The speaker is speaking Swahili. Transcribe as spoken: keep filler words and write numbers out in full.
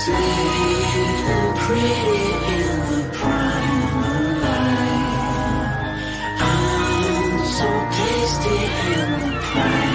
Sweet and pretty in the prime of life. I'm so tasty in the prime.